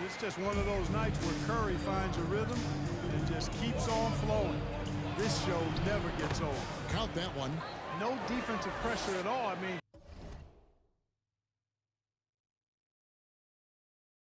it's just one of those nights where Curry finds a rhythm and just keeps on flowing. This show never gets old. Count that one. No defensive pressure at all. I mean,